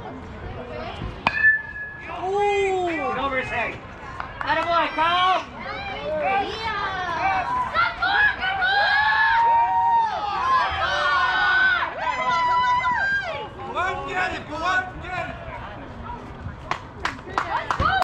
Get over his head. Attaboy, Carl! Go on, get it, go on!